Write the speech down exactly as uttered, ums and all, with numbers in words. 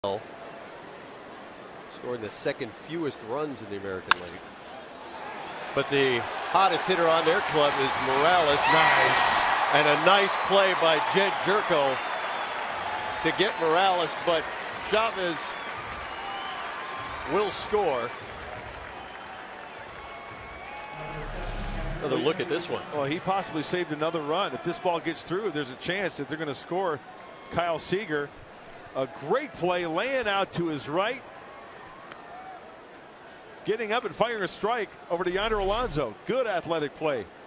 Scoring the second fewest runs in the American League. But the hottest hitter on their club is Morales. Nice. And a nice play by Jed Gyorko to get Morales, but Chavez will score. Another look at this one. Well, he possibly saved another run. If this ball gets through, there's a chance that they're going to score. Kyle Seager, a great play, laying out to his right, getting up and firing a strike over to Yonder Alonso. Good athletic play.